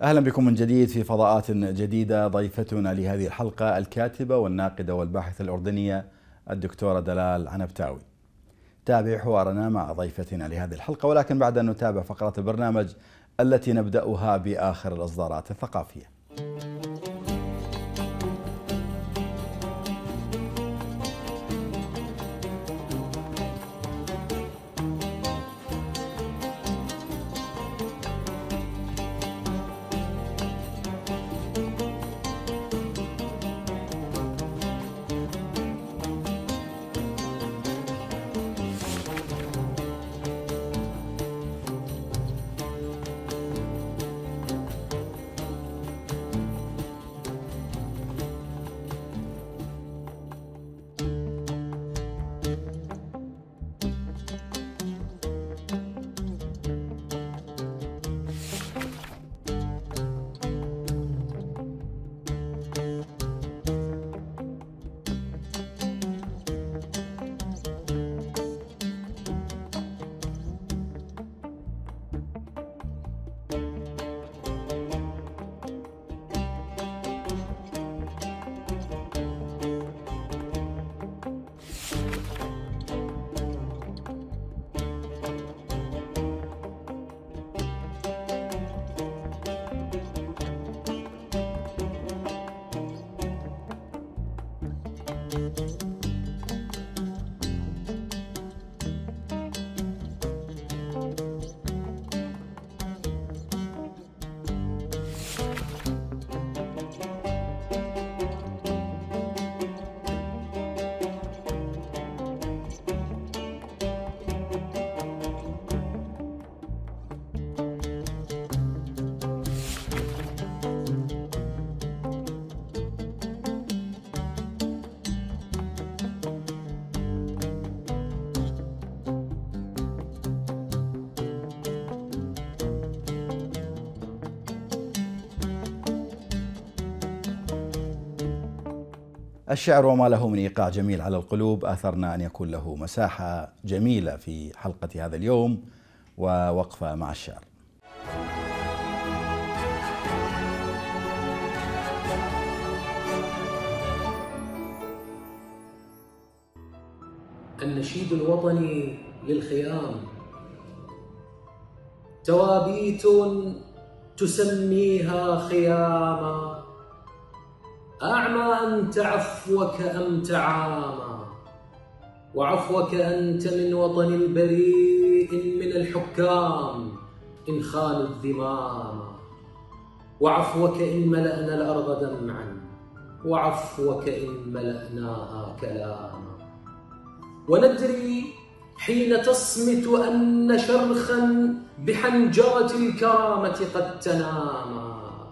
أهلا بكم من جديد في فضاءات جديدة. ضيفتنا لهذه الحلقة الكاتبة والناقدة والباحثة الأردنية الدكتورة دلال عنبتاوي. تابع حوارنا مع ضيفتنا لهذه الحلقة، ولكن بعد أن نتابع فقرات البرنامج التي نبدأها بآخر الإصدارات الثقافية. الشعر وما له من إيقاع جميل على القلوب، آثرنا أن يكون له مساحة جميلة في حلقة هذا اليوم ووقفة مع الشعر. النشيد الوطني للخيام توابيت تسميها خياما، أعمى أنت عفوك أم تعامى، وعفوك أنت من وطن البريء من الحكام إن خانوا الذمام، وعفوك إن ملأنا الأرض دمعا، وعفوك إن ملأناها كلاما، وندري حين تصمت أن شرخا بحنجرة الكرامة قد تناما،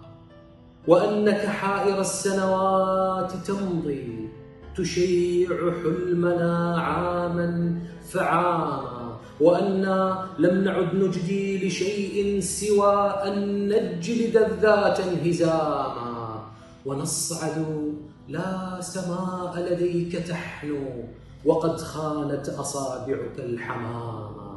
وأنك حائر السنوات تمضي تشيع حلمنا عاما فعاما، وأنا لم نعد نجدي لشيء سوى أن نجلد الذات انهزاما، ونصعد لا سماء لديك تحنو وقد خانت أصابعك الحماما،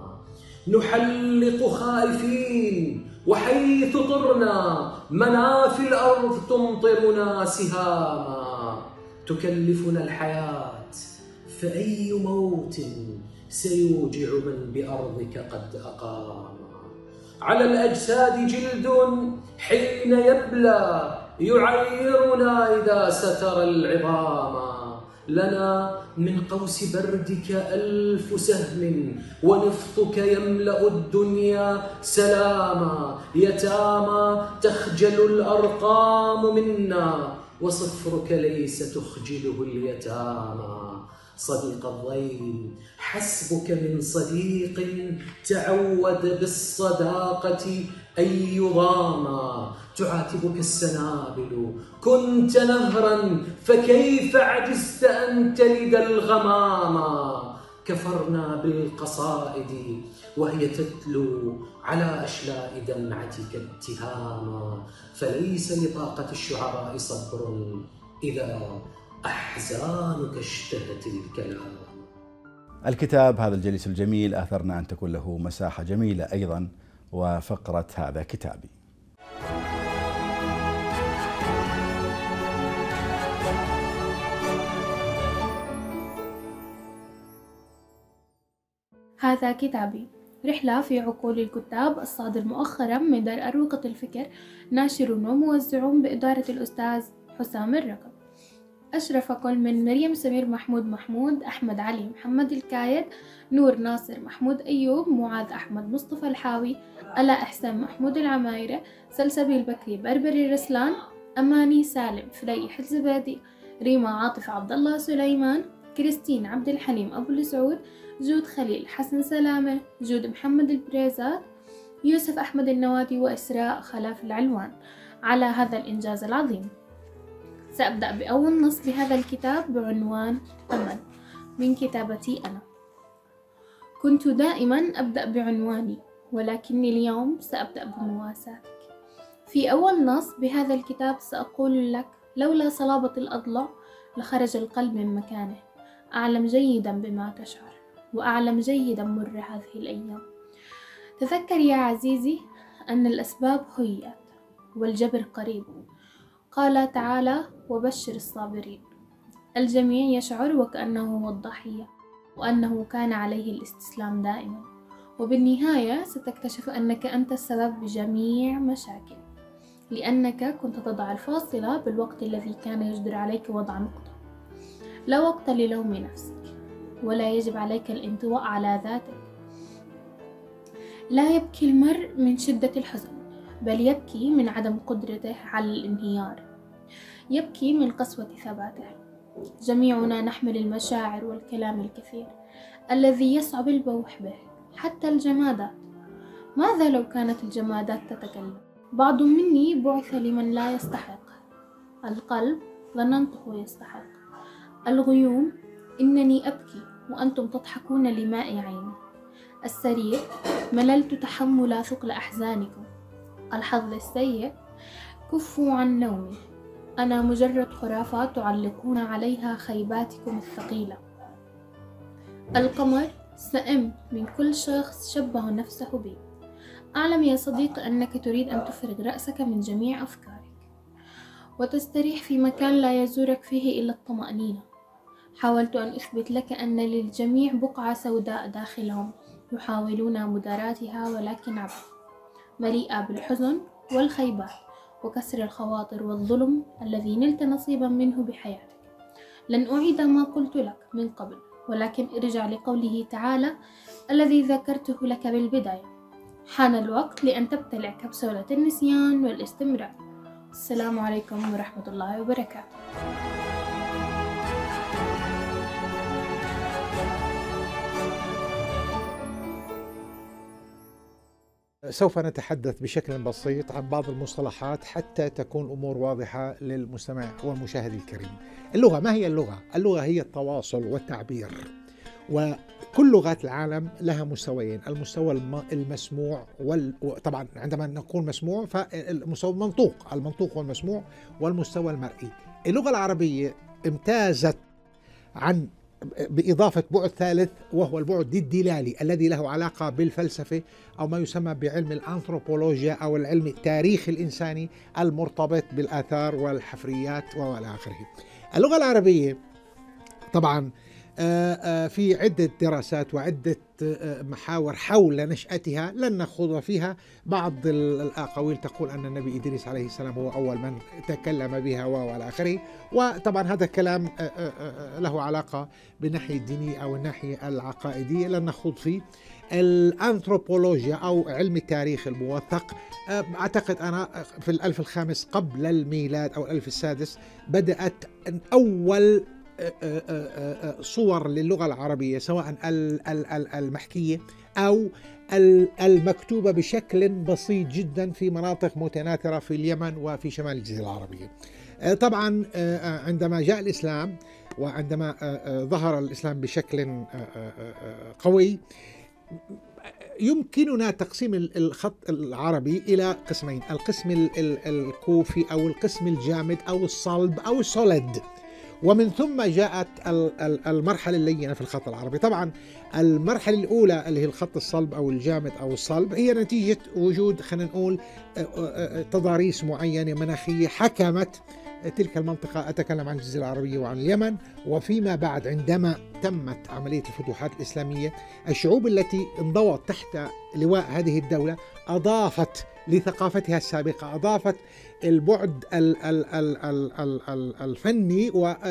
نحلق خائفين وحيث طرنا منافي الأرض تمطرنا سهاما، تكلفنا الحياة فأي موت سيوجع من بأرضك قد أقام، على الأجساد جلد حين يبلى يعيرنا إذا ستر العظام، لنا من قوس بردك ألف سهم ونفطك يملأ الدنيا سلاما، يتامى تخجل الأرقام منا وصفرك ليس تخجله اليتامى، صديق الضيل حسبك من صديق تعود بالصداقة أن يضاما، تعاتبك السنابل كنت نهرا فكيف عجزت أن تلد الغماما، كفرنا بالقصائد وهي تتلو على أشلاء دمعتك اتهاما، فليس لطاقة الشعراء صبر إذا أحزانك اشتهت الكلام. الكتاب هذا الجليس الجميل آثرنا أن تكون له مساحة جميلة أيضا، وفقرة هذا كتابي. هذا كتابي، رحلة في عقول الكتاب، الصادر مؤخرا من دار أروقة الفكر، ناشر وموزع بإدارة الأستاذ حسام الرقم. أشرف كل من مريم سمير محمود، أحمد علي محمد الكايد، نور ناصر محمود أيوب، معاذ أحمد مصطفى الحاوي، ألا إحسان محمود العمايرة، سلسبيل بكري بربري رسلان، أماني سالم فليح الزبادي، ريما عاطف عبد الله سليمان، كريستين عبد الحليم أبو السعود، جود خليل حسن سلامة، جود محمد البريزات، يوسف أحمد النوادي، وإسراء خلاف العلوان على هذا الإنجاز العظيم. سأبدأ بأول نص بهذا الكتاب بعنوان أمل من كتابتي أنا. كنت دائما أبدأ بعنواني، ولكني اليوم سأبدأ بمواساتك. في أول نص بهذا الكتاب سأقول لك: لولا صلابة الأضلاع لخرج القلب من مكانه. أعلم جيدا بما تشعر، وأعلم جيدا مر هذه الأيام. تذكر يا عزيزي أن الأسباب هيئت والجبر قريب. قال تعالى: وبشر الصابرين. الجميع يشعر وكأنه هو الضحية، وأنه كان عليه الاستسلام دائما، وبالنهاية ستكتشف أنك أنت السبب بجميع مشاكل، لأنك كنت تضع الفاصلة بالوقت الذي كان يجدر عليك وضع نقطة. لا وقت للوم نفسك، ولا يجب عليك الانطواء على ذاتك. لا يبكي المرء من شدة الحزن، بل يبكي من عدم قدرته على الانهيار، يبكي من قسوة ثباته. جميعنا نحمل المشاعر والكلام الكثير الذي يصعب البوح به، حتى الجمادات. ماذا لو كانت الجمادات تتكلم؟ بعض مني بعث لمن لا يستحق. القلب ظننته يستحق. الغيوم: إنني أبكي وأنتم تضحكون لماء عيني. السرير: مللت تحمل ثقل أحزانكم. الحظ السيء: كفوا عن نومي، أنا مجرد خرافات تعلقون عليها خيباتكم الثقيلة. القمر: سئمت من كل شخص شبه نفسه بي. أعلم يا صديقي أنك تريد أن تفرغ رأسك من جميع أفكارك وتستريح في مكان لا يزورك فيه إلا الطمأنينة. حاولت أن أثبت لك أن للجميع بقعة سوداء داخلهم يحاولون مداراتها، ولكن عبث، مليئة بالحزن والخيبات وكسر الخواطر والظلم الذي نلت نصيبا منه بحياتك. لن أعيد ما قلت لك من قبل، ولكن ارجع لقوله تعالى الذي ذكرته لك بالبداية: حان الوقت لأن تبتلع كبسولة النسيان والاستمرار. السلام عليكم ورحمة الله وبركاته. سوف نتحدث بشكل بسيط عن بعض المصطلحات حتى تكون أمور واضحة للمستمع والمشاهد الكريم. اللغة، ما هي اللغة؟ اللغة هي التواصل والتعبير، وكل لغات العالم لها مستويين: المستوى المسموع طبعا عندما نقول مسموع فالمستوى المنطوق والمسموع، والمستوى المرئي. اللغة العربية امتازت بإضافة بعد ثالث، وهو البعد الدلالي الذي له علاقة بالفلسفة أو ما يسمى بعلم الأنثروبولوجيا أو العلم التاريخي الإنساني المرتبط بالآثار والحفريات وإلى آخره. اللغة العربية طبعا في عدة دراسات وعدة محاور حول نشأتها لن نخوض فيها. بعض الأقاويل تقول أن النبي إدريس عليه السلام هو أول من تكلم بها وعلى آخره، وطبعا هذا الكلام له علاقة بالناحية الدينية أو الناحية العقائدية لن نخوض فيه. الأنثروبولوجيا أو علم التاريخ الموثق، أعتقد أنا في الألف الخامس قبل الميلاد أو الألف السادس بدأت أول صور للغة العربية، سواء المحكية أو المكتوبة بشكل بسيط جدا في مناطق متناثرة في اليمن وفي شمال الجزيرة العربية. طبعا عندما جاء الإسلام وعندما ظهر الإسلام بشكل قوي، يمكننا تقسيم الخط العربي إلى قسمين: القسم الكوفي أو القسم الجامد أو الصلب أو السوليد، ومن ثم جاءت المرحلة اللينة في الخط العربي. طبعا المرحلة الأولى اللي هي الخط الصلب أو الجامد أو الصلب هي نتيجة وجود، خلينا نقول، تضاريس معينة مناخية حكمت تلك المنطقة، أتكلم عن الجزيرة العربية وعن اليمن. وفيما بعد عندما تمت عملية الفتوحات الإسلامية، الشعوب التي انضوت تحت لواء هذه الدولة أضافت لثقافتها السابقة، أضافت البعد الفني،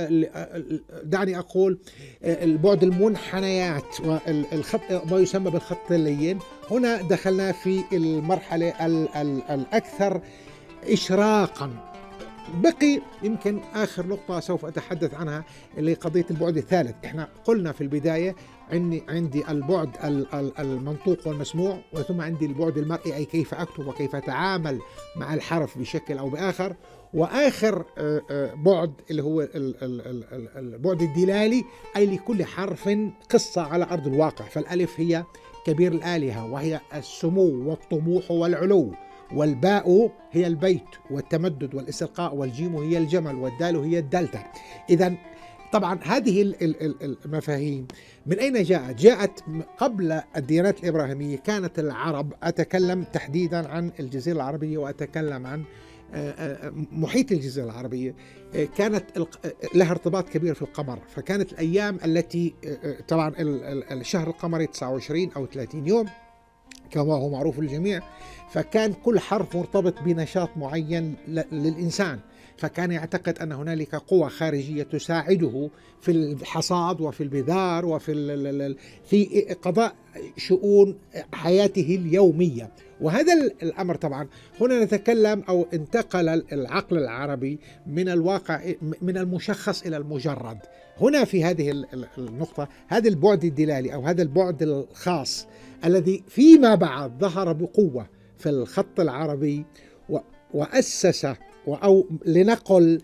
ودعني أقول البعد المنحنيات والخط، ما يسمى بالخط اللين. هنا دخلنا في المرحلة الأكثر إشراقا. بقي يمكن آخر نقطة سوف أتحدث عنها اللي قضية البعد الثالث. إحنا قلنا في البداية عندي البعد المنطوق والمسموع، وثم عندي البعد المرئي، أي كيف أكتب وكيف أتعامل مع الحرف بشكل أو بآخر. وآخر بعد اللي هو البعد الدلالي، أي لكل حرف قصة على أرض الواقع. فالألف هي كبير الآلهة وهي السمو والطموح والعلو، والباء هي البيت والتمدد والاستلقاء، والجيم هي الجمل، والدال هي الدلتا. إذن طبعا هذه المفاهيم من أين جاءت؟ جاءت قبل الديانات الإبراهيمية. كانت العرب، أتكلم تحديدا عن الجزيرة العربية وأتكلم عن محيط الجزيرة العربية، كانت لها ارتباط كبير في القمر. فكانت الأيام التي طبعا الشهر القمري 29 أو 30 يوم كما هو معروف للجميع، فكان كل حرف مرتبط بنشاط معين للإنسان. فكان يعتقد أن هنالك قوة خارجية تساعده في الحصاد وفي البذار وفي في قضاء شؤون حياته اليومية. وهذا الأمر طبعا هنا نتكلم، أو انتقل العقل العربي من الواقع، من المشخص إلى المجرد. هنا في هذه النقطة، هذا البعد الدلالي أو هذا البعد الخاص الذي فيما بعد ظهر بقوة في الخط العربي وأسس أو لنقل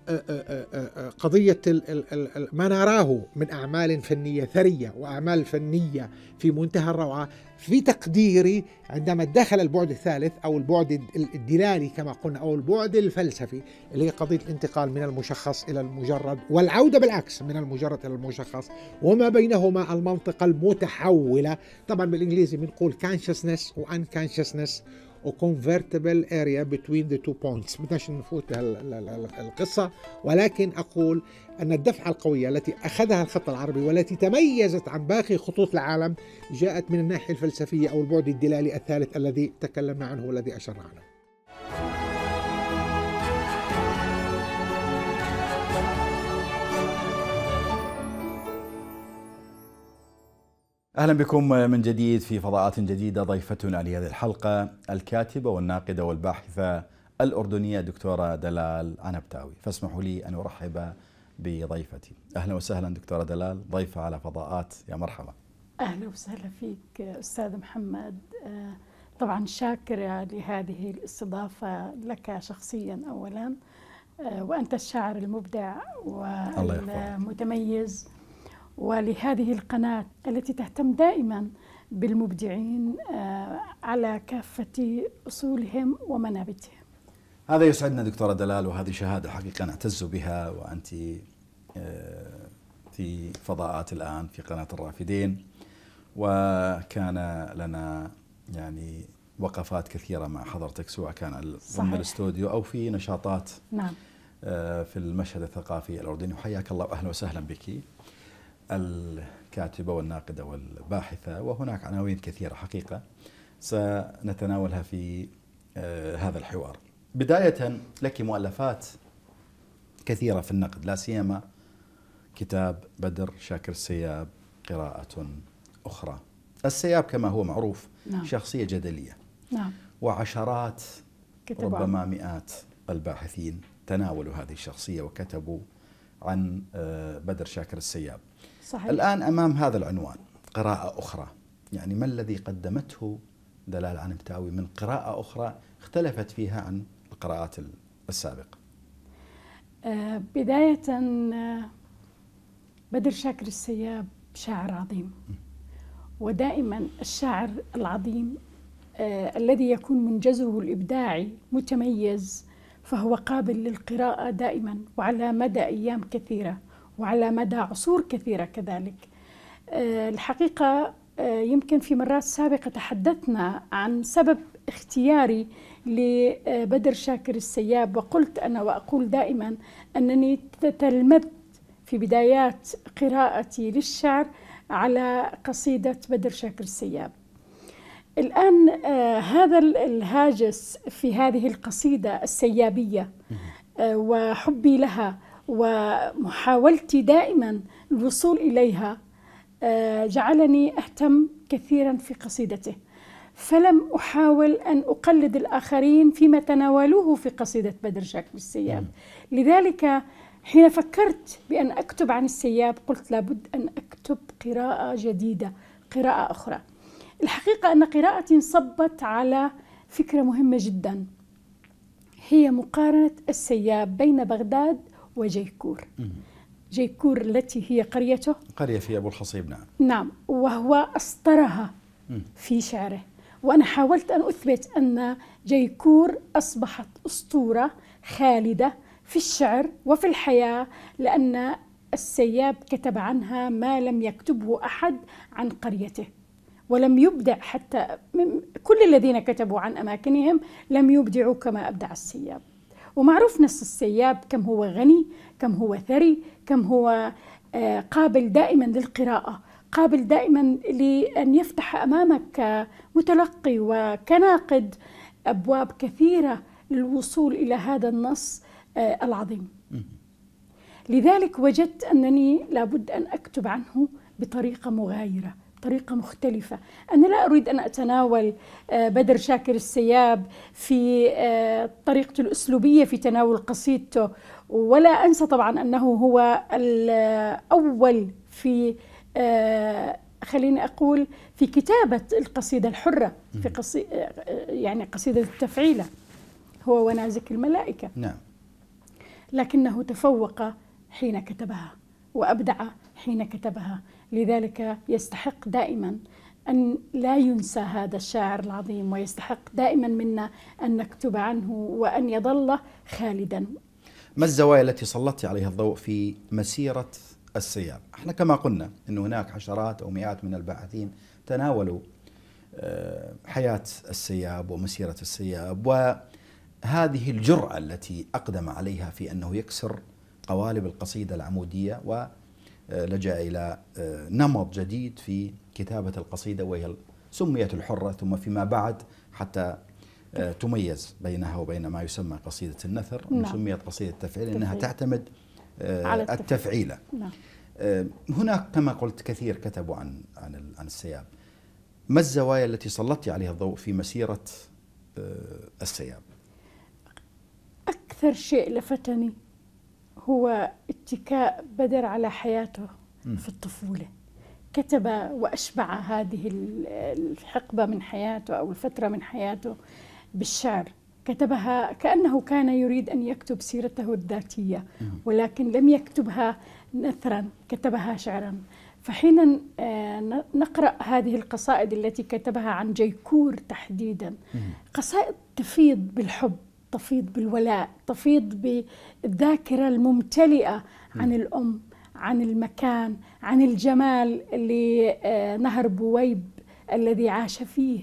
قضية ما نراه من أعمال فنية ثرية وأعمال فنية في منتهى الروعة. في تقديري عندما دخل البعد الثالث أو البعد الدلالي كما قلنا، أو البعد الفلسفي، اللي هي قضية الانتقال من المشخص إلى المجرد، والعودة بالعكس من المجرد إلى المشخص، وما بينهما المنطقة المتحولة. طبعا بالإنجليزي بنقول consciousness و unconsciousness و convertible area between the two points. بدناش نفوت القصة، ولكن أقول أن الدفعة القوية التي أخذها الخط العربي والتي تميزت عن باقي خطوط العالم جاءت من الناحية الفلسفية أو البعد الدلالي الثالث الذي تكلمنا عنه والذي أشرنا عنه. أهلا بكم من جديد في فضاءات جديدة. ضيفتنا لهذه الحلقة الكاتبة والناقدة والباحثة الأردنية دكتورة دلال عنبتاوي، فاسمحوا لي أن أرحب بضيفتي. أهلا وسهلا دكتورة دلال، ضيفة على فضاءات، يا مرحبا. أهلا وسهلا فيك أستاذ محمد. طبعا شاكرة لهذه الاستضافة لك شخصيا أولا، وأنت الشاعر المبدع والمتميز، ولهذه القناة التي تهتم دائما بالمبدعين على كافة أصولهم ومنابتهم. هذا يسعدنا دكتورة دلال، وهذه شهادة حقيقة نعتز بها، وأنت في فضاءات الآن في قناة الرافدين، وكان لنا يعني وقفات كثيرة مع حضرتك، سواء كان ضمن الاستوديو أو في نشاطات نعم في المشهد الثقافي الأردني. وحياك الله وأهلا وسهلا بك، الكاتبة والناقدة والباحثة. وهناك عناوين كثيرة حقيقة سنتناولها في هذا الحوار. بداية، لك مؤلفات كثيرة في النقد، لا سيما كتاب بدر شاكر السياب قراءة أخرى. السياب كما هو معروف نعم. شخصية جدلية، نعم. وعشرات ربما مئات الباحثين تناولوا هذه الشخصية وكتبوا عن بدر شاكر السياب. صحيح. الآن أمام هذا العنوان قراءة أخرى، يعني ما الذي قدمته دلال عنبتاوي من قراءة أخرى اختلفت فيها عن القراءات السابقة؟ بداية بدر شاكر السياب شاعر عظيم، ودائما الشاعر العظيم الذي يكون منجزه الإبداعي متميز فهو قابل للقراءة دائما، وعلى مدى أيام كثيرة وعلى مدى عصور كثيرة كذلك. الحقيقة يمكن في مرات سابقة تحدثنا عن سبب اختياري لبدر شاكر السياب، وقلت أنا وأقول دائما أنني تلمذت في بدايات قراءتي للشعر على قصيدة بدر شاكر السياب. الآن هذا الهاجس في هذه القصيدة السيابية وحبي لها ومحاولتي دائما الوصول إليها جعلني أهتم كثيرا في قصيدته، فلم أحاول أن أقلد الآخرين فيما تناولوه في قصيدة بدر شاكر السياب. لذلك حين فكرت بأن أكتب عن السياب قلت لابد أن أكتب قراءة جديدة، قراءة أخرى. الحقيقة أن قراءتي انصبت على فكرة مهمة جدا، هي مقارنة السياب بين بغداد وجيكور. جيكور التي هي قريته، قرية في أبو الخصيب. نعم نعم، وهو أسطرها في شعره، وأنا حاولت أن أثبت أن جيكور أصبحت أسطورة خالدة في الشعر وفي الحياة، لأن السياب كتب عنها ما لم يكتبه أحد عن قريته، ولم يبدع حتى كل الذين كتبوا عن أماكنهم لم يبدعوا كما أبدع السياب. ومعروف نص السياب كم هو غني، كم هو ثري، كم هو قابل دائما للقراءة، قابل دائما لأن يفتح أمامك متلقي وكناقد أبواب كثيرة للوصول إلى هذا النص العظيم. لذلك وجدت أنني لابد أن أكتب عنه بطريقة مغايرة، طريقة مختلفة. أنا لا أريد أن أتناول بدر شاكر السياب في طريقته الأسلوبية في تناول قصيدته، ولا أنسى طبعا أنه هو الأول في خليني أقول في كتابة القصيدة الحرة، في يعني قصيدة التفعيلة، هو ونازك الملائكة. نعم. لكنه تفوق حين كتبها وأبدع حين كتبها، لذلك يستحق دائما أن لا ينسى هذا الشاعر العظيم، ويستحق دائما منا أن نكتب عنه وأن يظل خالدا. ما الزوايا التي سلطت عليها الضوء في مسيرة السياب؟ احنا كما قلنا أن هناك عشرات أو مئات من الباحثين تناولوا حياة السياب ومسيرة السياب، وهذه الجرأة التي أقدم عليها في أنه يكسر قوالب القصيدة العمودية ولجأ إلى نمط جديد في كتابة القصيدة، وهي سميت الحرة، ثم فيما بعد حتى تميز بينها وبين ما يسمى قصيدة النثر. نعم. سميت قصيدة التفعيل إنها تعتمد على التفعيلة. نعم. هناك كما قلت كثير كتبوا عن السياب. ما الزوايا التي سلطت عليها الضوء في مسيرة السياب؟ أكثر شيء لفتني هو اتكاء بدر على حياته في الطفولة. كتب وأشبع هذه الحقبة من حياته أو الفترة من حياته بالشعر، كتبها كأنه كان يريد أن يكتب سيرته الذاتية، ولكن لم يكتبها نثرا، كتبها شعرا. فحين نقرأ هذه القصائد التي كتبها عن جيكور تحديدا، قصائد تفيض بالحب، تفيض بالولاء، تفيض بالذاكرة الممتلئة عن الأم، عن المكان، عن الجمال لنهر بويب الذي عاش فيه.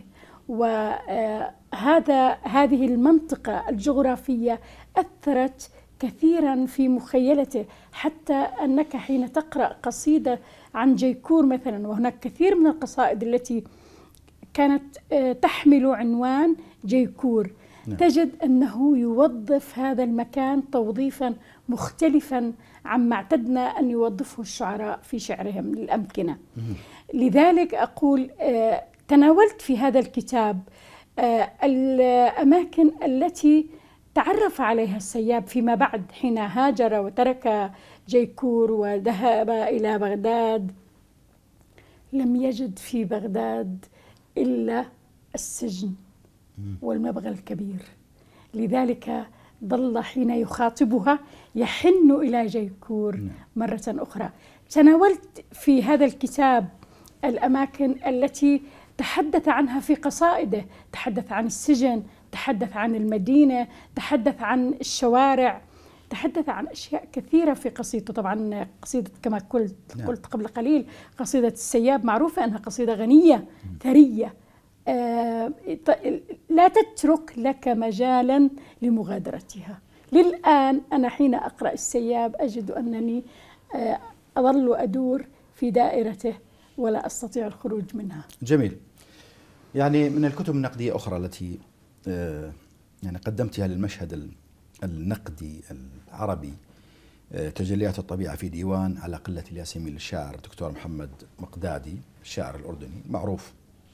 هذه المنطقة الجغرافية أثرت كثيرا في مخيلته، حتى أنك حين تقرأ قصيدة عن جيكور مثلا، وهناك كثير من القصائد التي كانت تحمل عنوان جيكور، تجد أنه يوظف هذا المكان توظيفا مختلفا عما اعتدنا أن يوظفه الشعراء في شعرهم للأمكنة. لذلك أقول تناولت في هذا الكتاب الأماكن التي تعرف عليها السياب فيما بعد حين هاجر وترك جيكور وذهب إلى بغداد. لم يجد في بغداد إلا السجن والمبغى الكبير، لذلك ظل حين يخاطبها يحن إلى جيكور مرة أخرى. تناولت في هذا الكتاب الأماكن التي تحدث عنها في قصائده، تحدث عن السجن، تحدث عن المدينة، تحدث عن الشوارع، تحدث عن أشياء كثيرة في قصيدته. طبعا قصيدة كما قلت قبل قليل، قصيدة السياب معروفة أنها قصيدة غنية ثرية، لا تترك لك مجالا لمغادرتها. للآن أنا حين أقرأ السياب أجد أنني أظل أدور في دائرته ولا أستطيع الخروج منها. جميل. يعني من الكتب النقدية أخرى التي يعني قدمتها للمشهد النقدي العربي تجليات الطبيعة في ديوان على قلة الياسمين للشاعر الدكتور محمد مقدادي الشاعر الأردني معروف.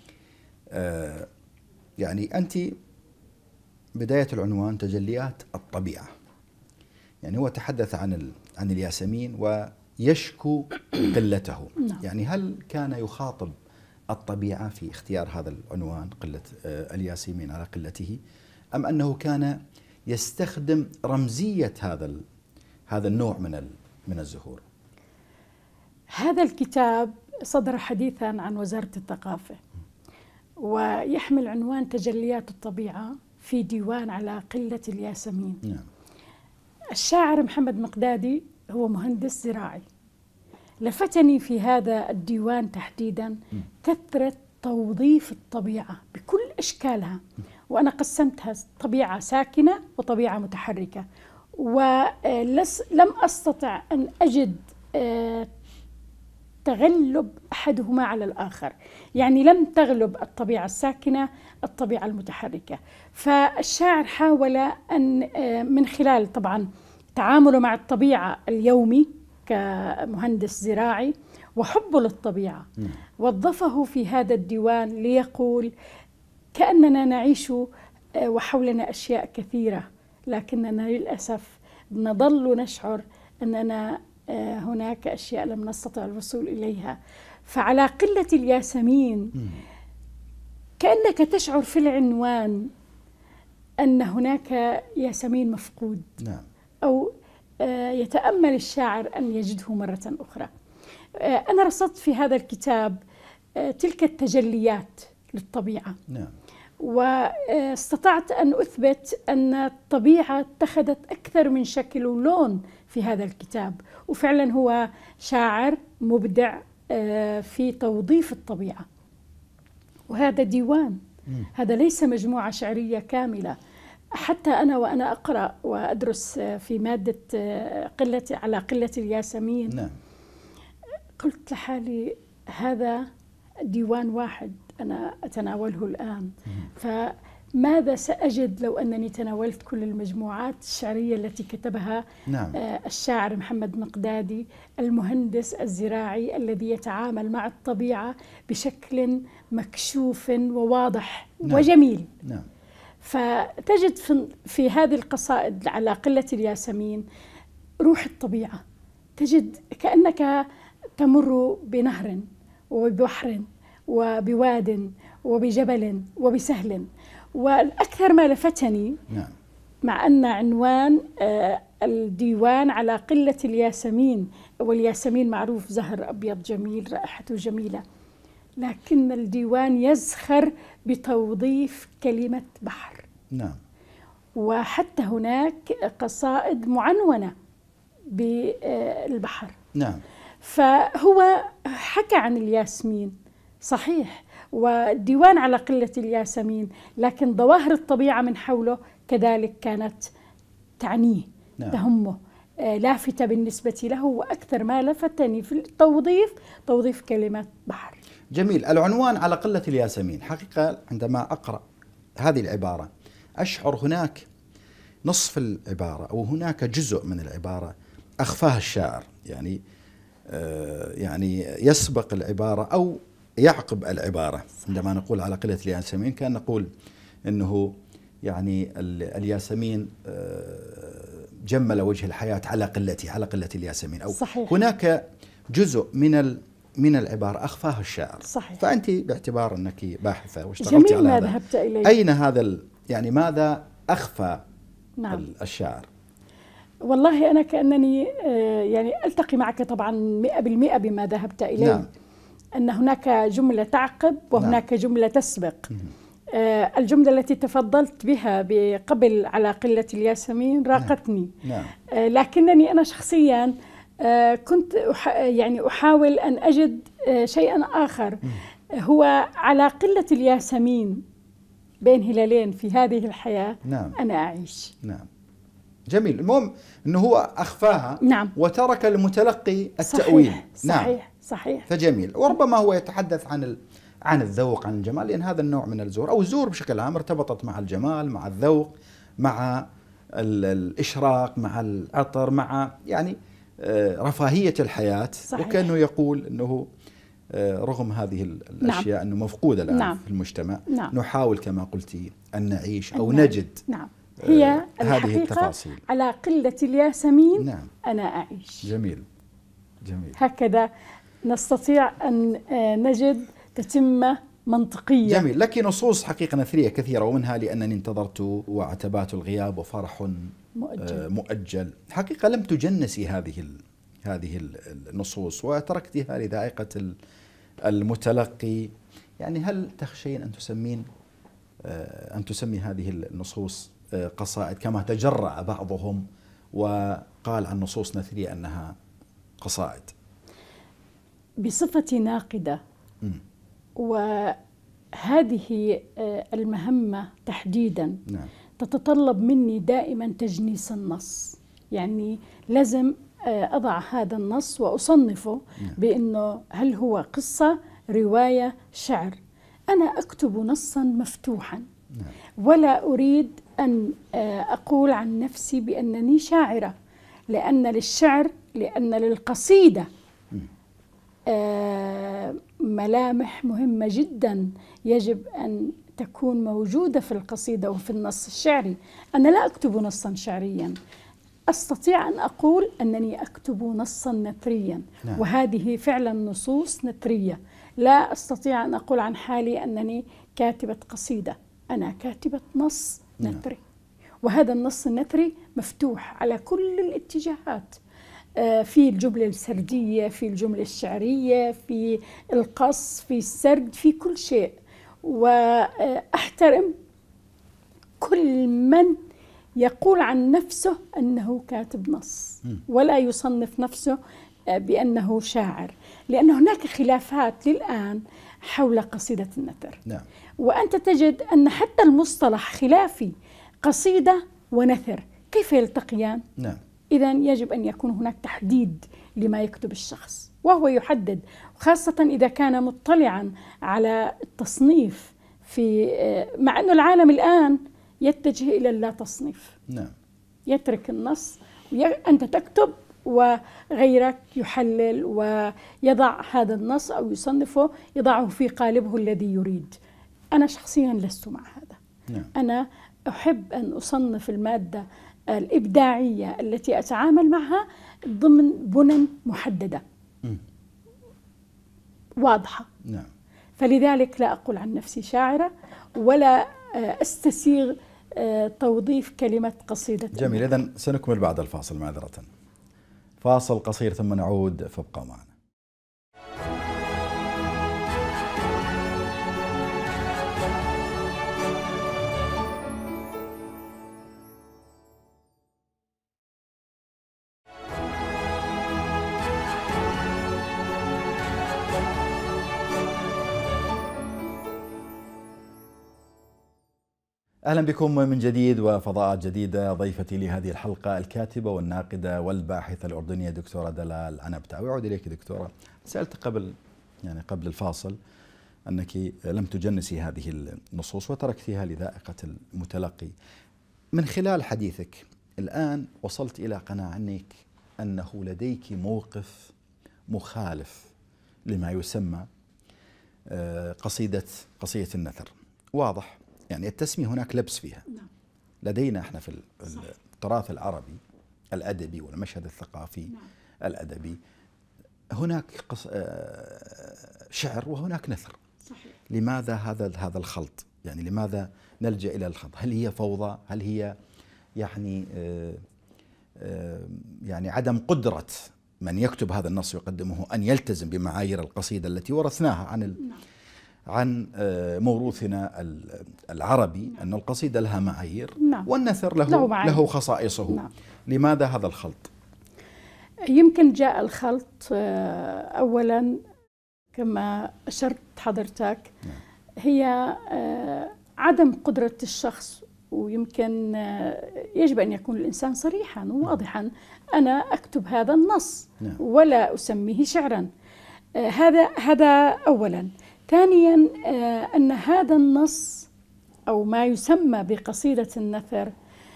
يعني أنت بداية العنوان تجليات الطبيعة، يعني هو تحدث عن الياسمين ويشكو قلته. يعني هل كان يخاطب الطبيعة في اختيار هذا العنوان قلة الياسمين على قلته، أم أنه كان يستخدم رمزية هذا النوع من الزهور؟ هذا الكتاب صدر حديثا عن وزارة الثقافة ويحمل عنوان تجليات الطبيعة في ديوان على قلة الياسمين. نعم. الشاعر محمد مقدادي هو مهندس زراعي. لفتني في هذا الديوان تحديدا كثرة توظيف الطبيعة بكل أشكالها، وأنا قسمتها طبيعة ساكنة وطبيعة متحركة، ولم أستطع أن أجد تغلب أحدهما على الآخر، يعني لم تغلب الطبيعة الساكنة الطبيعة المتحركة. فالشاعر حاول أن من خلال طبعا تعامله مع الطبيعة اليومي كمهندس زراعي وحبه للطبيعة وظفه في هذا الديوان ليقول كأننا نعيش وحولنا أشياء كثيرة، لكننا للأسف نظل نشعر أننا هناك أشياء لم نستطع الوصول إليها. فعلى قلة الياسمين كأنك تشعر في العنوان أن هناك ياسمين مفقود. نعم. أو يتأمل الشاعر أن يجده مرة أخرى. أنا رصدت في هذا الكتاب تلك التجليات للطبيعة. نعم. واستطعت أن أثبت أن الطبيعة اتخذت أكثر من شكل ولون في هذا الكتاب، وفعلا هو شاعر مبدع في توظيف الطبيعة. وهذا ديوان، هذا ليس مجموعة شعرية كاملة. حتى أنا وأنا أقرأ وأدرس في مادة على قلة الياسمين، نعم، قلت لحالي هذا ديوان واحد أنا أتناوله الآن، فماذا سأجد لو أنني تناولت كل المجموعات الشعرية التي كتبها نعم. الشاعر محمد مقدادي المهندس الزراعي الذي يتعامل مع الطبيعة بشكل مكشوف وواضح. نعم. وجميل. نعم. فتجد في هذه القصائد على قلة الياسمين روح الطبيعة، تجد كأنك تمر بنهر وببحر وبواد وبجبل وبسهل. والأكثر ما لفتني، نعم، مع أن عنوان الديوان على قلة الياسمين، والياسمين معروف زهر أبيض جميل رائحته جميلة، لكن الديوان يزخر بتوظيف كلمة بحر. نعم. وحتى هناك قصائد معنونة بالبحر. نعم. فهو حكى عن الياسمين صحيح، والديوان على قلة الياسمين، لكن ظواهر الطبيعة من حوله كذلك كانت تعنيه. نعم. تهمه، لافتة بالنسبة له. وأكثر ما لفتني في توظيف كلمة بحر. جميل. العنوان على قلة الياسمين، حقيقة عندما أقرأ هذه العبارة أشعر هناك نصف العبارة أو هناك جزء من العبارة أخفاها الشاعر، يعني يسبق العبارة أو يعقب العبارة. عندما نقول على قلة الياسمين كان نقول أنه يعني الياسمين جمل وجه الحياة على قلة الياسمين، أو صحيح. هناك جزء من العبارة أخفاها الشاعر. صحيح. فأنت باعتبار أنك باحثة واشتغلتي على ما هذا، ذهبت إليه. أين هذا يعني ماذا أخفى نعم. الشاعر؟ والله أنا كأنني يعني ألتقي معك طبعا 100% بما ذهبت إليه. نعم. أن هناك جملة تعقب وهناك نعم. جملة تسبق. الجملة التي تفضلت بها بقبل على قلة الياسمين راقتني. نعم. لكنني أنا شخصيا كنت يعني أحاول أن أجد شيئا آخر. هو على قلة الياسمين بين هلالين في هذه الحياة. نعم. أنا أعيش. نعم، جميل. المهم أنه هو أخفاها. نعم. وترك المتلقي التأويل. صحيح. نعم. صحيح. فجميل. وربما هو يتحدث عن الذوق، عن الجمال، لأن هذا النوع من الزهور أو الزهور بشكل عام ارتبطت مع الجمال، مع الذوق، مع الإشراق، مع العطر، مع يعني رفاهية الحياة. صحيح. وكأنه يقول أنه رغم هذه الأشياء أنه مفقودة الآن في المجتمع، نحاول كما قلتي أن نعيش أو نجد. هي هذه التفاصيل. على قلة الياسمين أنا أعيش. جميل. جميل. هكذا نستطيع أن نجد تتمة منطقية. جميل. لك نصوص حقيقة نثرية كثيرة، ومنها لأنني انتظرت وعتبات الغياب وفرح مؤجل. حقيقة لم تجنسي هذه النصوص وتركتها لذائقة المتلقي. يعني هل تخشين أن تسمي هذه النصوص قصائد كما تجرأ بعضهم وقال عن نصوص نثرية أنها قصائد؟ بصفتي ناقدة، وهذه المهمة تحديدا تتطلب مني دائما تجنيس النص. يعني لازم أضع هذا النص وأصنفه بأنه هل هو قصة، رواية، شعر. أنا أكتب نصا مفتوحا، ولا أريد أن أقول عن نفسي بأنني شاعرة، لأن للقصيدة ملامح مهمة جدا يجب أن تكون موجودة في القصيدة وفي النص الشعري. أنا لا أكتب نصا شعريا، أستطيع أن أقول أنني أكتب نصا نثريا. وهذه فعلا نصوص نثرية. لا أستطيع أن أقول عن حالي أنني كاتبة قصيدة، أنا كاتبة نص نثري. وهذا النص النثري مفتوح على كل الاتجاهات، في الجملة السردية، في الجملة الشعرية، في القص، في السرد، في كل شيء. وأحترم كل من يقول عن نفسه أنه كاتب نص ولا يصنف نفسه بأنه شاعر، لأن هناك خلافات للآن حول قصيدة النثر. وأنت تجد أن حتى المصطلح خلافي، قصيدة ونثر كيف يلتقيان؟ إذن يجب أن يكون هناك تحديد لما يكتب الشخص، وهو يحدد، خاصة إذا كان مطلعا على التصنيف مع أن العالم الآن يتجه إلى اللا تصنيف. يترك النص، أنت تكتب وغيرك يحلل ويضع هذا النص أو يصنفه، يضعه في قالبه الذي يريد. أنا شخصيا لست مع هذا. أنا أحب أن أصنف المادة الإبداعية التي أتعامل معها ضمن بنن محددة واضحة. فلذلك لا أقول عن نفسي شاعرة ولا أستسيغ توظيف كلمة قصيدة. جميل. إذن سنكمل بعد الفاصل معذرة. فاصل قصير ثم نعود، فابقوا معنا. أهلا بكم من جديد وفضاءات جديدة. ضيفتي لهذه الحلقة الكاتبة والناقدة والباحثة الأردنية دكتورة دلال عنبتاوي. أعود إليك دكتورة. سألت قبل الفاصل أنك لم تجنسي هذه النصوص وتركتها لذائقة المتلقي. من خلال حديثك الآن وصلت إلى قناعة أنه لديك موقف مخالف لما يسمى قصيدة النثر. واضح يعني التسمية هناك لبس فيها. لدينا احنا في التراث العربي الأدبي والمشهد الثقافي الأدبي هناك شعر وهناك نثر. صحيح. لماذا هذا الخلط؟ يعني لماذا نلجأ إلى الخلط؟ هل هي فوضى؟ هل هي يعني عدم قدرة من يكتب هذا النص ويقدمه أن يلتزم بمعايير القصيدة التي ورثناها عن موروثنا العربي، أن القصيدة لها معايير والنثر له خصائصه. لماذا هذا الخلط؟ يمكن جاء الخلط أولا كما أشرت حضرتك هي عدم قدرة الشخص، ويمكن يجب أن يكون الإنسان صريحا وواضحا، أنا أكتب هذا النص ولا أسميه شعرا. هذا أولا. ثانيا أن هذا النص أو ما يسمى بقصيدة النثر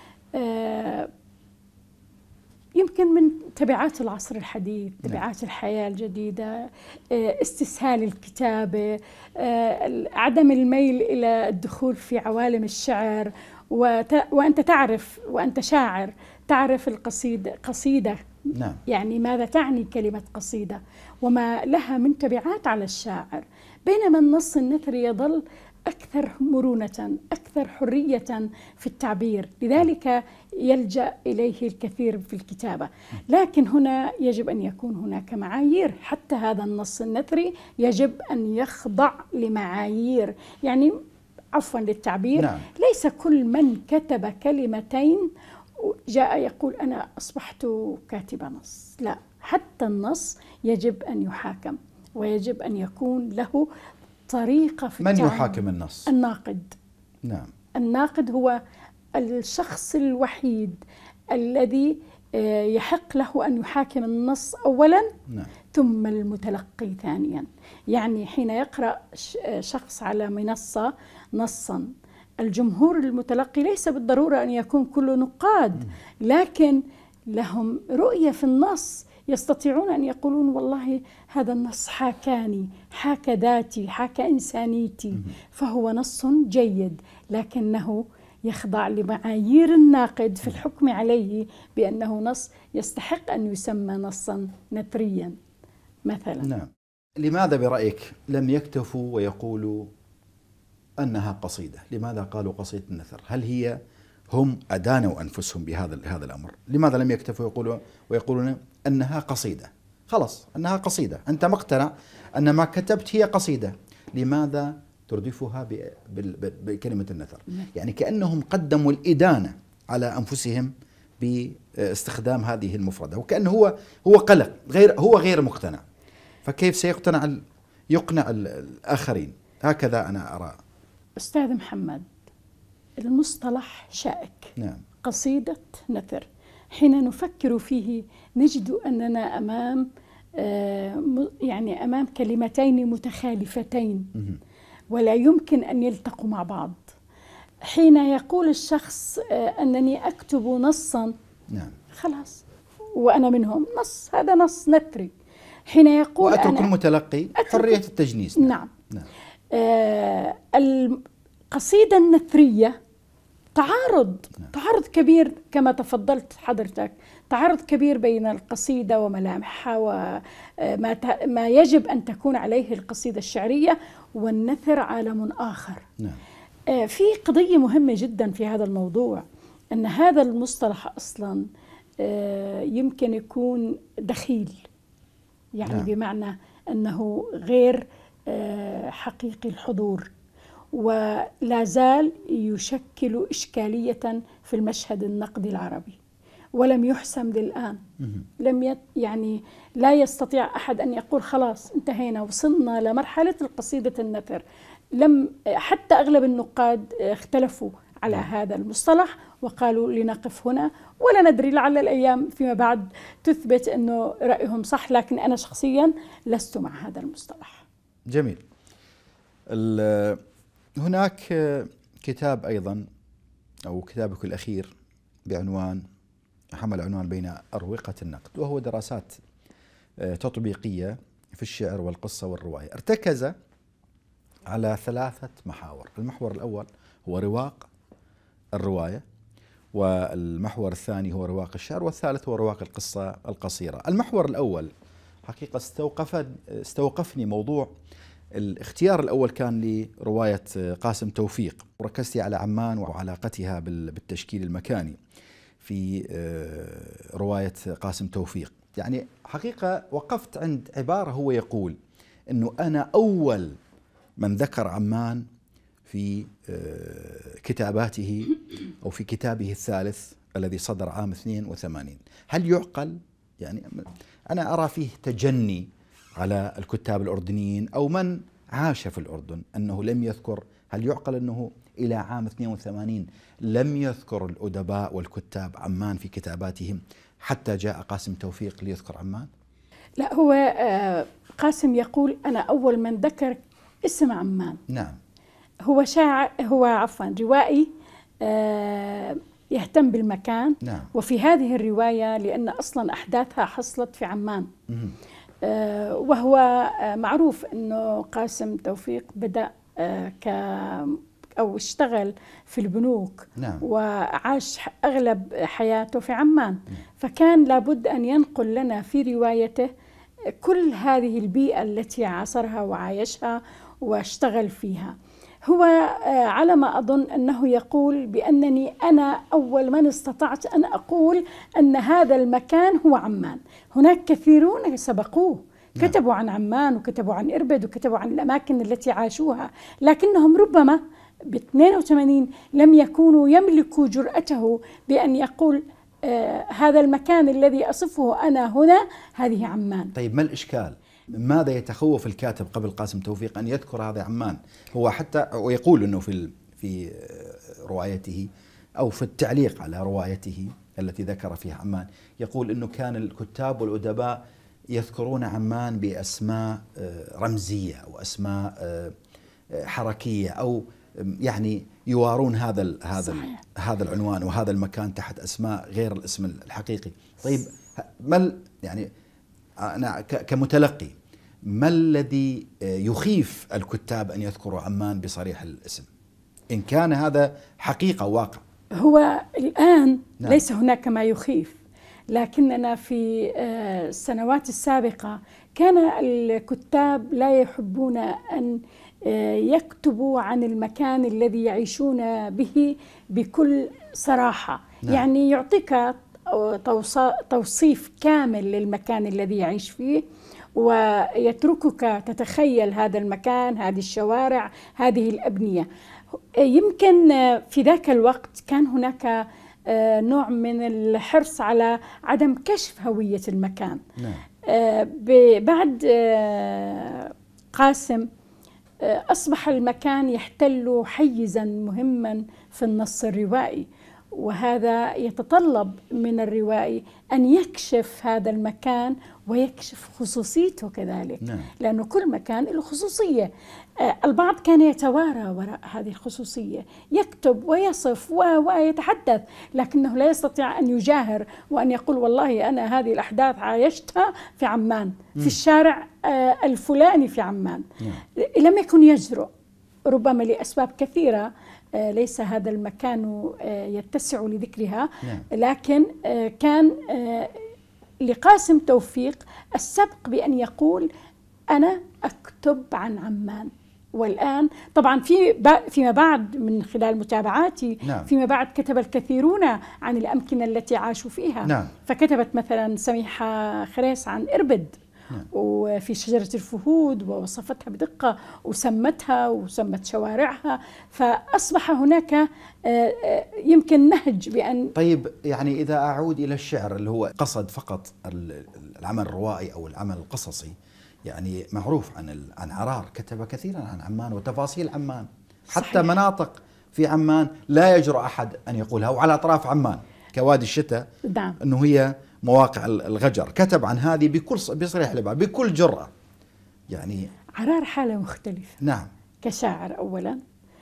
يمكن من تبعات العصر الحديث، تبعات الحياة الجديدة، استسهال الكتابة، عدم الميل إلى الدخول في عوالم الشعر. وأنت تعرف، وأنت شاعر تعرف القصيدة قصيدة، نعم. يعني ماذا تعني كلمة قصيدة وما لها من تبعات على الشاعر، بينما النص النثري يظل أكثر مرونة، أكثر حرية في التعبير، لذلك يلجأ إليه الكثير في الكتابة. لكن هنا يجب أن يكون هناك معايير، حتى هذا النص النثري يجب أن يخضع لمعايير، يعني عفوا للتعبير، نعم. ليس كل من كتب كلمتين جاء يقول أنا أصبحت كاتب نص، لا، حتى النص يجب أن يحاكم ويجب أن يكون له طريقة في من يحاكم النص؟ الناقد. نعم. الناقد هو الشخص الوحيد الذي يحق له أن يحاكم النص أولا، نعم. ثم المتلقي ثانيا. يعني حين يقرأ شخص على منصة نصا، الجمهور المتلقي ليس بالضرورة أن يكون كله نقاد، لكن لهم رؤية في النص، يستطيعون أن يقولون والله هذا النص حاكاني، حاك ذاتي، حاك إنسانيتي، فهو نص جيد، لكنه يخضع لمعايير الناقد في الحكم عليه بأنه نص يستحق أن يسمى نصا نثريا مثلا. نعم. لماذا برأيك لم يكتفوا ويقولوا أنها قصيدة؟ لماذا قالوا قصيدة النثر؟ هل هم أدانوا أنفسهم بهذا الأمر؟ لماذا لم يكتفوا ويقولون أنها قصيدة؟ خلاص أنها قصيدة، أنت مقتنع أن ما كتبت هي قصيدة، لماذا تردفها بكلمة النثر؟ يعني كأنهم قدموا الإدانة على أنفسهم باستخدام هذه المفردة، وكأنه هو قلق، هو غير مقتنع، فكيف يقنع الآخرين؟ هكذا أنا أرى. أستاذ محمد، المصطلح شائك. نعم. قصيدة نثر، حين نفكر فيه نجد أننا أمام كلمتين متخالفتين ولا يمكن أن يلتقوا مع بعض. حين يقول الشخص أنني أكتب نصا، نعم، خلاص وأنا منهم، نص، هذا نص نثري. حين يقول وأترك المتلقي حرية التجنيس. نعم. نعم. القصيدة النثرية تعارض كبير كما تفضلت حضرتك، تعارض كبير بين القصيدة وملامحها وما يجب أن تكون عليه القصيدة الشعرية، والنثر عالم آخر. نعم. في قضية مهمة جدا في هذا الموضوع، أن هذا المصطلح أصلا يمكن يكون دخيل، يعني نعم. بمعنى أنه غير حقيقي الحضور، ولا زال يشكل إشكالية في المشهد النقدي العربي، ولم يحسم للآن. يعني لا يستطيع أحد أن يقول خلاص انتهينا، وصلنا لمرحلة القصيدة النثر. حتى أغلب النقاد اختلفوا على هذا المصطلح وقالوا لنقف هنا، ولا ندري، لعل الأيام فيما بعد تثبت أنه رأيهم صح، لكن أنا شخصيا لست مع هذا المصطلح. جميل. هناك كتاب أيضا، أو كتابك الأخير، حمل عنوان بين أروقة النقد، وهو دراسات تطبيقية في الشعر والقصة والرواية. ارتكز على 3 محاور. المحور الأول هو رواق الرواية، والمحور الثاني هو رواق الشعر، والثالث هو رواق القصة القصيرة. المحور الأول حقيقة استوقفني موضوع الاختيار الأول كان لرواية قاسم توفيق، وركزت على عمان وعلاقتها بالتشكيل المكاني في رواية قاسم توفيق. يعني حقيقة وقفت عند عبارة هو يقول أنه أنا أول من ذكر عمان في كتاباته أو في كتابه الثالث الذي صدر عام 82. هل يعقل؟ يعني أنا أرى فيه تجني على الكتاب الأردنيين أو من عاش في الأردن أنه لم يذكر، هل يعقل أنه إلى عام 82 لم يذكر الأدباء والكتاب عمان في كتاباتهم حتى جاء قاسم توفيق ليذكر عمان؟ لا، هو قاسم يقول أنا أول من ذكر اسم عمان. نعم. هو شاعر، هو عفوا روائي يهتم بالمكان. نعم. وفي هذه الرواية لأن أصلا أحداثها حصلت في عمان. وهو معروف أنه قاسم توفيق بدأ أو اشتغل في البنوك. نعم. وعاش أغلب حياته في عمان. فكان لابد أن ينقل لنا في روايته كل هذه البيئة التي عاصرها وعايشها واشتغل فيها. هو على ما أظن أنه يقول بأنني أنا أول من استطعت أن أقول أن هذا المكان هو عمان. هناك كثيرون سبقوه، كتبوا عن عمان وكتبوا عن إربد وكتبوا عن الأماكن التي عاشوها، لكنهم ربما ب 82 لم يكونوا يملكوا جرأته بأن يقول هذا المكان الذي أصفه أنا هنا هذه عمان. طيب ما الإشكال؟ ماذا يتخوف الكاتب قبل قاسم توفيق أن يذكر هذا عمان؟ هو حتى ويقول أنه في روايته أو في التعليق على روايته التي ذكر فيها عمان يقول أنه كان الكتاب والأدباء يذكرون عمان بأسماء رمزية أو أسماء حركية أو يعني يوارون هذا العنوان وهذا المكان تحت أسماء غير الاسم الحقيقي. طيب ما يعني أنا كمتلقي ما الذي يخيف الكتاب أن يذكروا عمان بصريح الاسم إن كان هذا حقيقة واقع؟ هو الآن نعم. ليس هناك ما يخيف، لكننا في السنوات السابقة كان الكتاب لا يحبون أن يكتبوا عن المكان الذي يعيشون به بكل صراحة. نعم. يعني يعطيك توصيف كامل للمكان الذي يعيش فيه ويتركك تتخيل هذا المكان، هذه الشوارع، هذه الأبنية. يمكن في ذاك الوقت كان هناك نوع من الحرص على عدم كشف هوية المكان. نعم. بعد قاسم أصبح المكان يحتل حيزا مهما في النص الروائي، وهذا يتطلب من الروائي أن يكشف هذا المكان ويكشف خصوصيته كذلك. نعم. لأنه كل مكان له خصوصية. البعض كان يتوارى وراء هذه الخصوصية، يكتب ويصف ويتحدث، لكنه لا يستطيع أن يجاهر وأن يقول والله أنا هذه الأحداث عايشتها في عمان، في الشارع الفلاني في عمان. لم يكن يجرؤ، ربما لأسباب كثيرة ليس هذا المكان يتسع لذكرها. لكن كان لقاسم توفيق السبق بأن يقول أنا أكتب عن عمان. والآن طبعا فيما بعد من خلال متابعاتي فيما بعد كتب الكثيرون عن الأمكنة التي عاشوا فيها. فكتبت مثلا سميحة خريس عن إربد وفي شجرة الفهود ووصفتها بدقة وسمتها وسمت شوارعها، فأصبح هناك يمكن نهج بأن. طيب يعني إذا أعود إلى الشعر اللي هو قصد فقط العمل الروائي أو العمل القصصي، يعني معروف عن عرار كتب كثيرا عن عمان وتفاصيل عمان، حتى صحيح. مناطق في عمان لا يجرؤ أحد أن يقولها، وعلى أطراف عمان كوادي الشتاء أنه هي مواقع الغجر، كتب عن هذه بصريح العبارة بكل جرأة. يعني عرار حالة مختلفة. نعم. كشاعر أولا،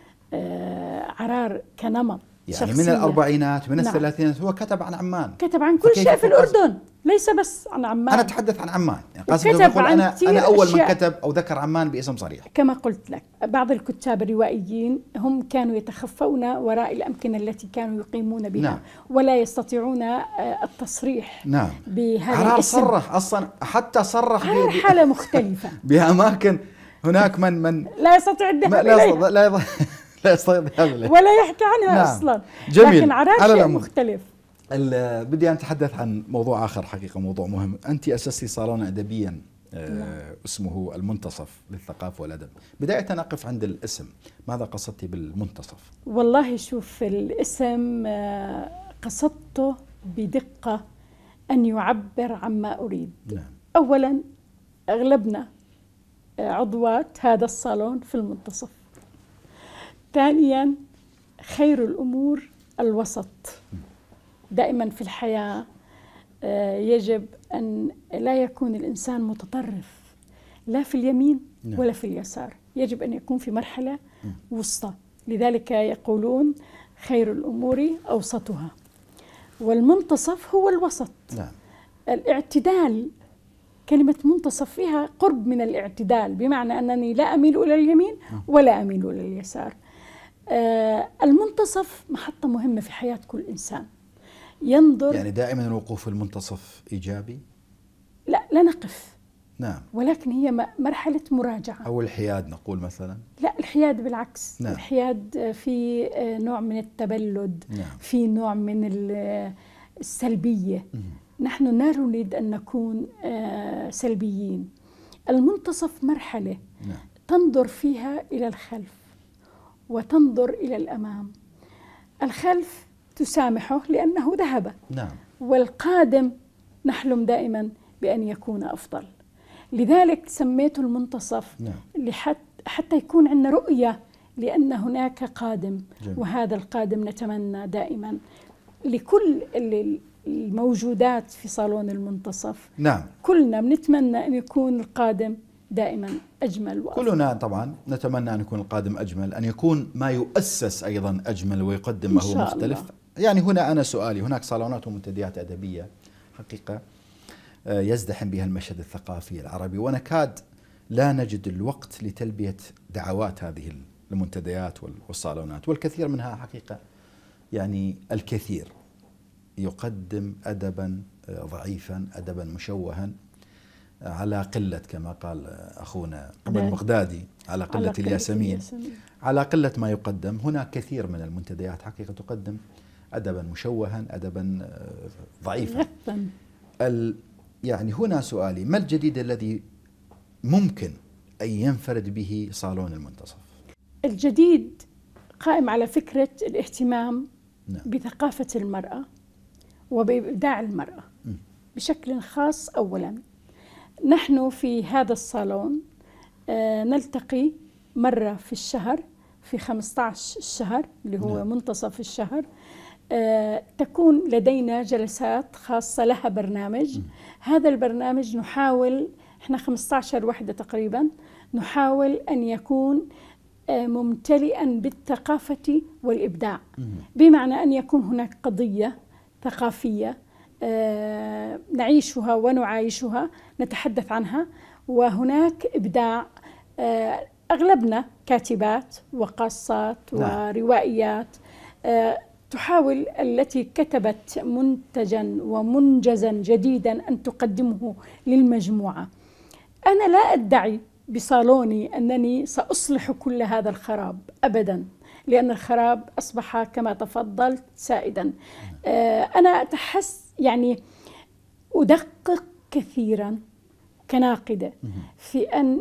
عرار كنمط يعني شخصية. من الأربعينات من الثلاثينات هو كتب عن عمان، كتب عن كل شيء في الأردن، ليس بس عن عمان. أنا أتحدث عن عمان، يعني قاسم يقول أنا أول من كتب أو ذكر عمان باسم صريح. كما قلت لك بعض الكتاب الروائيين هم كانوا يتخفون وراء الأمكنة التي كانوا يقيمون بها. ولا يستطيعون التصريح بهذا الاسم. صرح أصلا، حتى صرح حالة مختلفة بأماكن هناك من لا يستطيع الذهاب إليها، لا يستطيع ولا يحكي عنها أصلا. جميل. لكن عرار شيء مختلف. بدي أتحدث عن موضوع آخر، حقيقة موضوع مهم. أنت أسستي صالون أدبيا اسمه المنتصف للثقافة والأدب. بداية أقف عند الاسم، ماذا قصدتي بالمنتصف؟ والله شوف، الاسم قصدته بدقة أن يعبر عما أريد. أولا أغلبنا عضوات هذا الصالون في المنتصف. ثانيا، خير الأمور الوسط. دائما في الحياة يجب أن لا يكون الإنسان متطرف لا في اليمين ولا في اليسار، يجب أن يكون في مرحلة وسطى. لذلك يقولون خير الأمور أوسطها، والمنتصف هو الوسط. الاعتدال، كلمة منتصف فيها قرب من الاعتدال، بمعنى أنني لا أميل إلى اليمين ولا أميل إلى اليسار. المنتصف محطة مهمة في حياة كل إنسان. ينظر، يعني دائما الوقوف في المنتصف إيجابي؟ لا نقف، نعم، ولكن هي مرحلة مراجعة. أو الحياد نقول مثلا؟ لا، الحياد بالعكس. نعم. الحياد في نوع من التبلد. نعم. في نوع من السلبية. نحن لا نريد أن نكون سلبيين. المنتصف مرحلة تنظر فيها إلى الخلف وتنظر إلى الأمام. الخلف تسامحه لأنه ذهب. نعم. والقادم نحلم دائما بأن يكون أفضل. لذلك سميته المنتصف. نعم. حتى يكون عندنا رؤية لأن هناك قادم. جميل. وهذا القادم نتمنى دائما لكل الموجودات في صالون المنتصف. نعم. كلنا بنتمنى أن يكون القادم دائما أجمل وأفضل. كلنا طبعا نتمنى أن يكون القادم أجمل، أن يكون ما يؤسس أيضا أجمل ويقدم ما هو مختلف. يعني هنا أنا سؤالي، هناك صالونات ومنتديات أدبية حقيقة يزدحم بها المشهد الثقافي العربي، ونكاد لا نجد الوقت لتلبية دعوات هذه المنتديات والصالونات، والكثير منها حقيقة يعني الكثير يقدم أدبا ضعيفا، أدبا مشوها، على قلة كما قال أخونا أبو المقدادي، على قلة الياسمين، على قلة ما يقدم. هناك كثير من المنتديات حقيقة تقدم أدبا مشوها، أدبا ضعيفا. يعني هنا سؤالي، ما الجديد الذي ممكن أن ينفرد به صالون المنتصف؟ الجديد قائم على فكرة الاهتمام بثقافة المرأة وبإبداع المرأة بشكل خاص. أولا، نحن في هذا الصالون نلتقي مرة في الشهر، في 15 الشهر اللي هو منتصف الشهر. تكون لدينا جلسات خاصة لها برنامج. هذا البرنامج نحاول، احنا 15 وحدة تقريبا، نحاول أن يكون ممتلئا بالثقافة والإبداع، بمعنى أن يكون هناك قضية ثقافية نعيشها ونعايشها، نتحدث عنها، وهناك إبداع. أغلبنا كاتبات وقاصات وروائيات، تحاول التي كتبت منتجا ومنجزا جديدا أن تقدمه للمجموعة. أنا لا أدعي بصالوني أنني سأصلح كل هذا الخراب أبدا، لأن الخراب أصبح كما تفضلت سائدا. أنا أتحس يعني أدقق كثيرا كناقدة في أن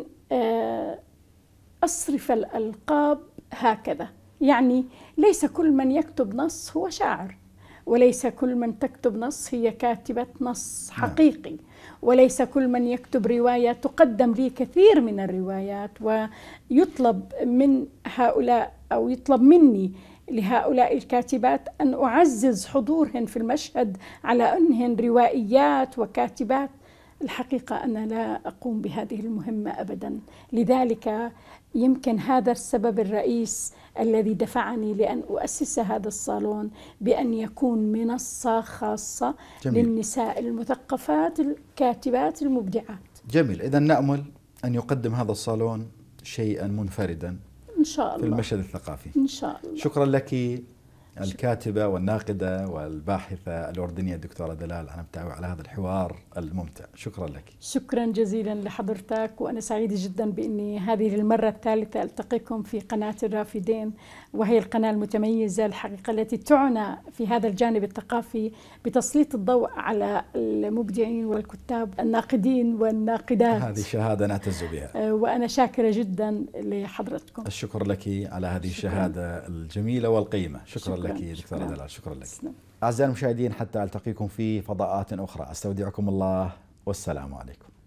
أصرف الألقاب هكذا. يعني ليس كل من يكتب نص هو شاعر، وليس كل من تكتب نص هي كاتبة نص حقيقي، وليس كل من يكتب رواية. تقدم لي كثير من الروايات، ويطلب من هؤلاء أو يطلب مني لهؤلاء الكاتبات أن أعزز حضورهن في المشهد على أنهن روائيات وكاتبات. الحقيقة أنا لا أقوم بهذه المهمة أبدا. لذلك يمكن هذا السبب الرئيس الذي دفعني لأن أؤسس هذا الصالون، بأن يكون منصة خاصة للنساء المثقفات الكاتبات المبدعات. جميل. إذن نأمل أن يقدم هذا الصالون شيئا منفردا إن شاء الله في المشهد الثقافي. إن شاء الله. شكرا لك الكاتبة والناقدة والباحثة الأردنية الدكتورة دلال عنبتاوي على هذا الحوار الممتع. شكرا لك. شكرا جزيلا لحضرتك، وأنا سعيدة جدا بأني هذه المرة الثالثة ألتقيكم في قناة الرافدين، وهي القناة المتميزة الحقيقة التي تعنى في هذا الجانب الثقافي بتسليط الضوء على المبدعين والكتاب الناقدين والناقدات. هذه شهادة نعتز بها، وأنا شاكرة جدا لحضرتكم. الشكر لك على هذه الشهادة الجميلة والقيمة. شكرا لك دكتورة دلال. شكرا لك. أعزائي المشاهدين، حتى ألتقيكم في فضاءات أخرى، أستودعكم الله والسلام عليكم.